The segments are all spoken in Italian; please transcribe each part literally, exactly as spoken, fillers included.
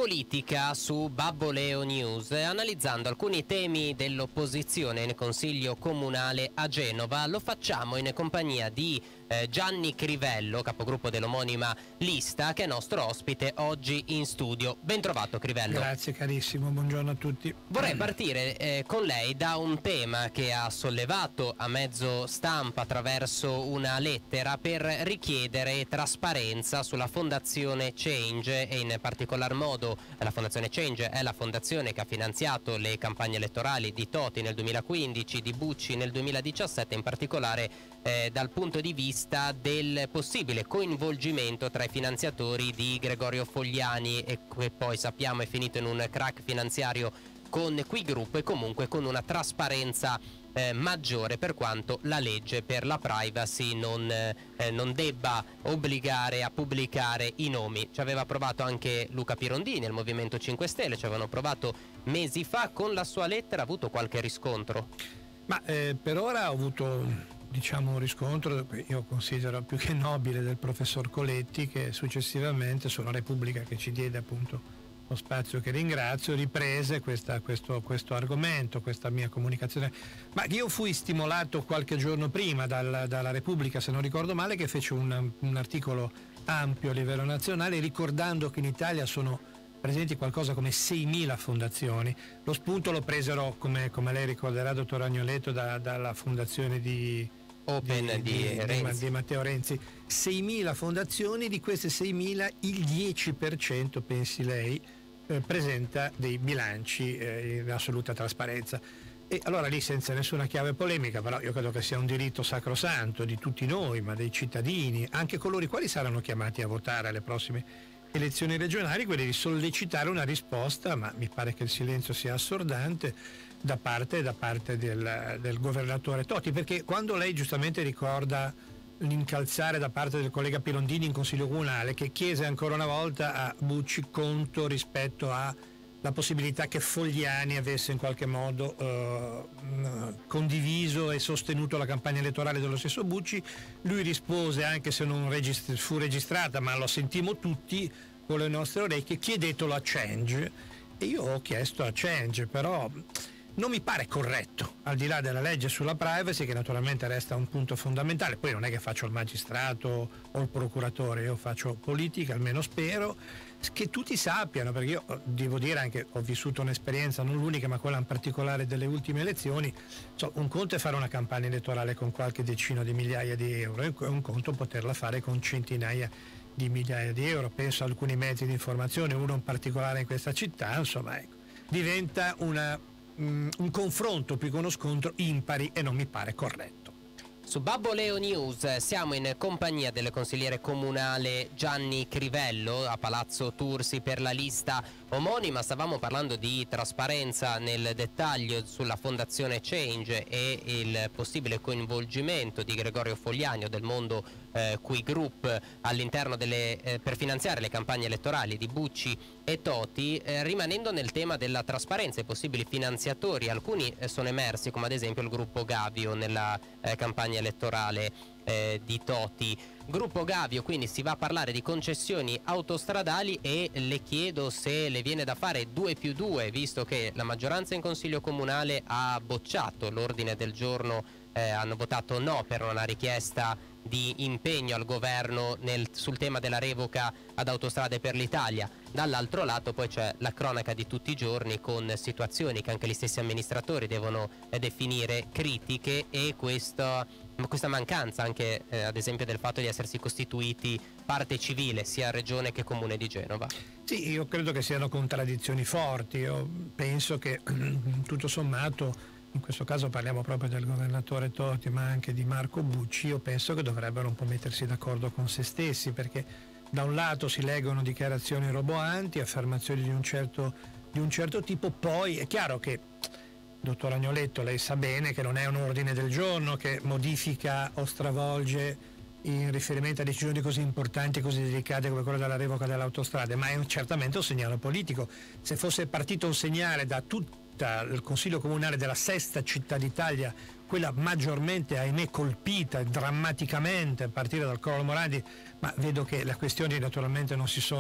politica su Babbo Leo News, analizzando alcuni temi dell'opposizione nel Consiglio Comunale a Genova. Lo facciamo in compagnia di eh, Gianni Crivello, capogruppo dell'omonima lista, che è nostro ospite oggi in studio. Ben trovato, Crivello. Grazie carissimo, buongiorno a tutti. Vorrei partire eh, con lei da un tema che ha sollevato a mezzo stampa attraverso una lettera per richiedere trasparenza sulla Fondazione Change, e in particolar modo la Fondazione Change è la fondazione che ha finanziato le campagne elettorali di Toti nel duemilaquindici, di Bucci nel duemiladiciassette, in particolare eh, dal punto di vista del possibile coinvolgimento tra i finanziatori di Gregorio Fogliani, e che poi sappiamo è finito in un crack finanziario con Qui Group, e comunque con una trasparenza Eh, maggiore, per quanto la legge per la privacy non, eh, non debba obbligare a pubblicare i nomi. Ci aveva provato anche Luca Pirondini, il Movimento cinque Stelle, ci avevano provato mesi fa. Con la sua lettera ha avuto qualche riscontro? Ma eh, per ora ho avuto, diciamo, un riscontro che io considero più che nobile, del professor Coletti, che successivamente sulla Repubblica, che ci diede appunto lo spazio, che ringrazio, riprese questa, questo, questo argomento, questa mia comunicazione. Ma io fui stimolato qualche giorno prima dal, dalla Repubblica, se non ricordo male, che fece un, un articolo ampio a livello nazionale, ricordando che in Italia sono presenti qualcosa come seimila fondazioni. Lo spunto lo presero, come, come lei ricorderà, dottor Agnoletto, da, dalla fondazione di Open di, di, di, di, di Matteo Renzi. seimila fondazioni, di queste seimila il dieci per cento, pensi lei, eh, presenta dei bilanci eh, in assoluta trasparenza. E allora lì, senza nessuna chiave polemica, però io credo che sia un diritto sacrosanto di tutti noi, ma dei cittadini, anche coloro i quali saranno chiamati a votare alle prossime elezioni regionali, quelli di sollecitare una risposta, ma mi pare che il silenzio sia assordante, da parte, da parte del, del governatore Toti, perché quando lei giustamente ricorda l'incalzare da parte del collega Pirondini in Consiglio Comunale, che chiese ancora una volta a Bucci conto rispetto alla possibilità che Fogliani avesse in qualche modo eh, condiviso e sostenuto la campagna elettorale dello stesso Bucci, lui rispose, anche se non regist- fu registrata, ma lo sentimmo tutti con le nostre orecchie: chiedetelo a Change. E io ho chiesto a Change, però non mi pare corretto, al di là della legge sulla privacy, che naturalmente resta un punto fondamentale. Poi non è che faccio il magistrato o il procuratore, io faccio politica, almeno spero, che tutti sappiano, perché io devo dire, anche ho vissuto un'esperienza, non l'unica ma quella in particolare delle ultime elezioni. So, un conto è fare una campagna elettorale con qualche decina di migliaia di euro, e un conto poterla fare con centinaia di migliaia di euro. Penso a alcuni mezzi di informazione, uno in particolare in questa città, insomma, ecco, diventa una un confronto più che uno scontro impari, e non mi pare corretto. Su Babbo Leo News siamo in compagnia del consigliere comunale Gianni Crivello a Palazzo Tursi per la lista omonima. Stavamo parlando di trasparenza nel dettaglio sulla Fondazione Change e il possibile coinvolgimento di Gregorio Fogliani o del mondo eh, Qui Group all'interno delle eh, per finanziare le campagne elettorali di Bucci e Toti, eh, rimanendo nel tema della trasparenza e possibili finanziatori. Alcuni eh, sono emersi, come ad esempio il gruppo Gavio nella eh, campagna elettorale eh, di Toti. Gruppo Gavio, quindi si va a parlare di concessioni autostradali, e le chiedo se le viene da fare due più due, visto che la maggioranza in Consiglio Comunale ha bocciato l'ordine del giorno, eh, hanno votato no per una richiesta di impegno al governo nel, sul tema della revoca ad Autostrade per l'Italia. Dall'altro lato poi c'è la cronaca di tutti i giorni, con situazioni che anche gli stessi amministratori devono eh, definire critiche, e questa, questa mancanza anche eh, ad esempio del fatto di essersi costituiti parte civile sia Regione che Comune di Genova. Sì, io credo che siano contraddizioni forti. Io penso che tutto sommato, in questo caso parliamo proprio del governatore Toti, ma anche di Marco Bucci, io penso che dovrebbero un po' mettersi d'accordo con se stessi, perché da un lato si leggono dichiarazioni roboanti, affermazioni di un certo, di un certo tipo, poi è chiaro che, dottor Agnoletto, lei sa bene che non è un ordine del giorno che modifica o stravolge in riferimento a decisioni così importanti e così delicate come quella della revoca delle autostrade, ma è un, certamente un segnale politico. Se fosse partito un segnale da tutto il Consiglio Comunale della sesta città d'Italia, quella maggiormente, ahimè, colpita drammaticamente a partire dal crollo Morandi, ma vedo che le questioni naturalmente non si sono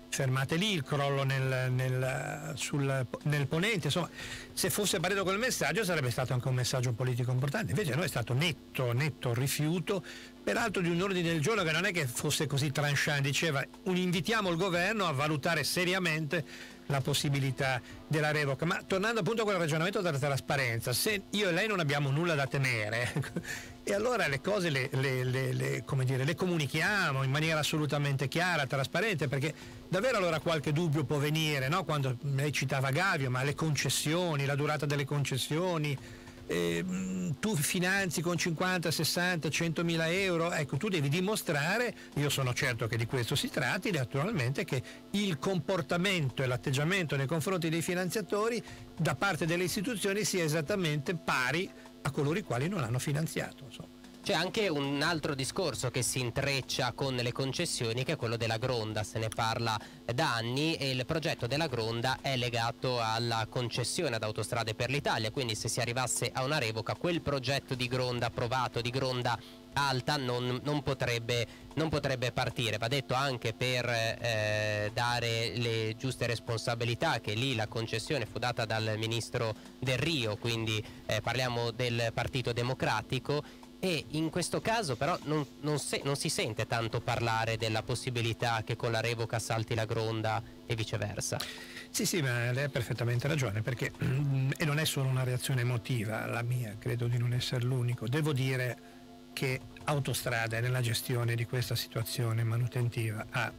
fermate lì, il crollo nel, nel, sul, nel ponente, insomma, se fosse partito quel messaggio sarebbe stato anche un messaggio politico importante, invece no, è stato netto, netto rifiuto, peraltro di un ordine del giorno che non è che fosse così tranchant, diceva un invitiamo il governo a valutare seriamente la possibilità della revoca, ma tornando appunto a quel ragionamento della trasparenza, se io e lei non abbiamo nulla da temere e allora le cose le, le, le, le, come dire, le comunichiamo in maniera assolutamente chiara, trasparente, perché davvero allora qualche dubbio può venire, no? Quando lei citava Gavio, ma le concessioni, la durata delle concessioni, eh, tu finanzi con cinquanta, sessanta, centomila euro, ecco, tu devi dimostrare, io sono certo che di questo si tratti, naturalmente, che il comportamento e l'atteggiamento nei confronti dei finanziatori da parte delle istituzioni sia esattamente pari a coloro i quali non hanno finanziato, insomma. C'è anche un altro discorso che si intreccia con le concessioni, che è quello della Gronda. Se ne parla da anni e il progetto della Gronda è legato alla concessione ad Autostrade per l'Italia, quindi se si arrivasse a una revoca quel progetto di Gronda approvato, di Gronda alta, non, non, potrebbe, non potrebbe partire. Va detto anche per eh, dare le giuste responsabilità che lì la concessione fu data dal ministro Delrio, quindi eh, parliamo del Partito Democratico. E in questo caso però non, non, se, non si sente tanto parlare della possibilità che con la revoca salti la Gronda e viceversa. Sì, sì, ma lei ha perfettamente ragione, perché e non è solo una reazione emotiva la mia, credo di non essere l'unico. Devo dire che Autostrade nella gestione di questa situazione manutentiva ha,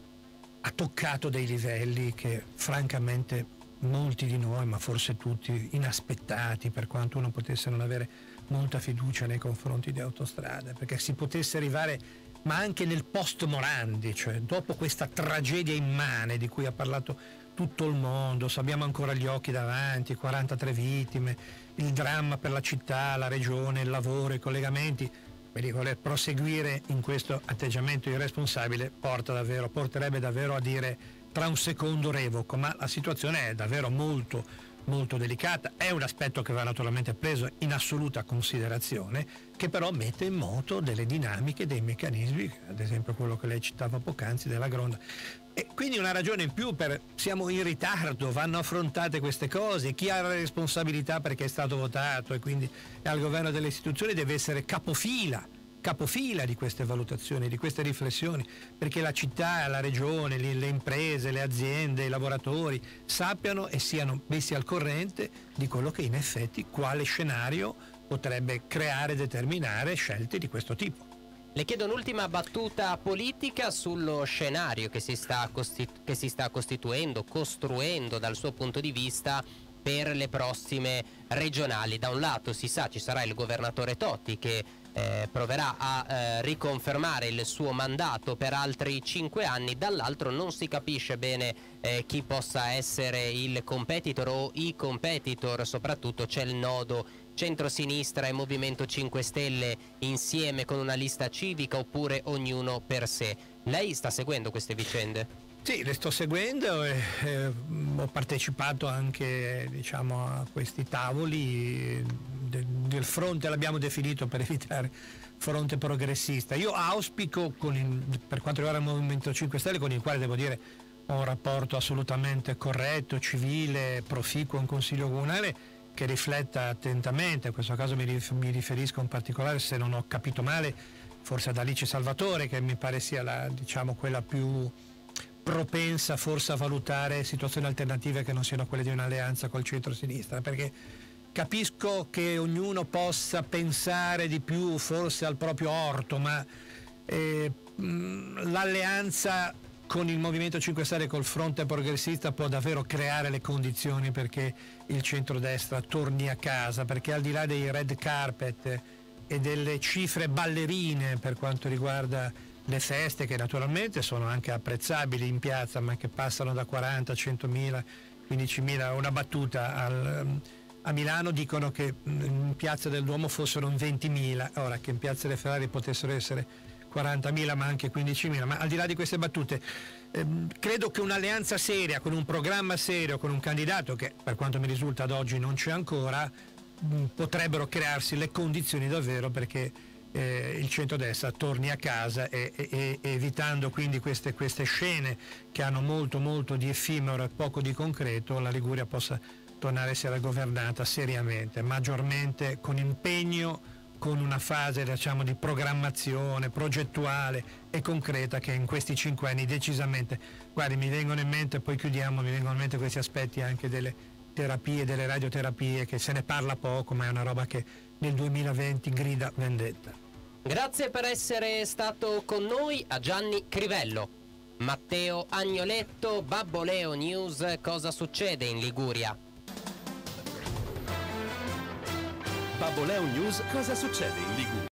ha toccato dei livelli che francamente molti di noi, ma forse tutti, inaspettati, per quanto uno potesse non avere molta fiducia nei confronti di Autostrade, perché si potesse arrivare, ma anche nel post Morandi, cioè dopo questa tragedia immane di cui ha parlato tutto il mondo, abbiamo ancora gli occhi davanti, quarantatré vittime, il dramma per la città, la regione, il lavoro, i collegamenti. Quindi voler proseguire in questo atteggiamento irresponsabile porta davvero, porterebbe davvero a dire tra un secondo revoco, ma la situazione è davvero molto molto delicata, è un aspetto che va naturalmente preso in assoluta considerazione, che però mette in moto delle dinamiche, dei meccanismi, ad esempio quello che lei citava poc'anzi della Gronda. E quindi una ragione in più per siamo in ritardo, vanno affrontate queste cose, chi ha la responsabilità perché è stato votato e quindi è al governo delle istituzioni deve essere capofila capofila di queste valutazioni, di queste riflessioni, perché la città, la regione, le, le imprese, le aziende, i lavoratori sappiano e siano messi al corrente di quello che in effetti quale scenario potrebbe creare e determinare scelte di questo tipo. Le chiedo un'ultima battuta politica sullo scenario che si sta, costitu- che si sta costituendo, costruendo dal suo punto di vista per le prossime regionali. Da un lato si sa ci sarà il governatore Totti che Eh, proverà a eh, riconfermare il suo mandato per altri cinque anni, dall'altro non si capisce bene eh, chi possa essere il competitor o i competitor, soprattutto c'è il nodo centrosinistra e Movimento cinque Stelle insieme con una lista civica oppure ognuno per sé. Lei sta seguendo queste vicende? Sì, le sto seguendo e eh, ho partecipato anche, diciamo, a questi tavoli de, del fronte, l'abbiamo definito per evitare fronte progressista. Io auspico, con il, per quanto riguarda il Movimento cinque Stelle, con il quale devo dire ho un rapporto assolutamente corretto, civile, proficuo in Consiglio Comunale, che rifletta attentamente, in questo caso mi, rif, mi riferisco in particolare, se non ho capito male, forse ad Alice Salvatore, che mi pare sia la, diciamo, quella più propensa forse a valutare situazioni alternative che non siano quelle di un'alleanza col centro-sinistra, perché capisco che ognuno possa pensare di più forse al proprio orto, ma eh, l'alleanza con il Movimento cinque Stelle e col fronte progressista può davvero creare le condizioni perché il centrodestra torni a casa, perché al di là dei red carpet e delle cifre ballerine per quanto riguarda le feste, che naturalmente sono anche apprezzabili in piazza, ma che passano da quaranta a centomila, quindicimila, una battuta al, a Milano dicono che in piazza del Duomo fossero ventimila, ora che in piazza delle Ferrari potessero essere quarantamila ma anche quindicimila, ma al di là di queste battute ehm, credo che un'alleanza seria, con un programma serio, con un candidato che per quanto mi risulta ad oggi non c'è ancora, mh, potrebbero crearsi le condizioni davvero perché eh, il centrodestra torni a casa e, e, e evitando quindi queste, queste scene che hanno molto molto di effimero e poco di concreto, la Liguria possa tornare a essere governata seriamente, maggiormente con impegno, con una fase diciamo di programmazione progettuale e concreta che in questi cinque anni decisamente, guardi, mi vengono in mente, poi chiudiamo, mi vengono in mente questi aspetti anche delle terapie, delle radioterapie, che se ne parla poco ma è una roba che nel duemilaventi grida vendetta. Grazie per essere stato con noi a Gianni Crivello. Matteo Agnoletto, Babbo Leo News, cosa succede in Liguria? Babbo Leo News, cosa succede in Liguria?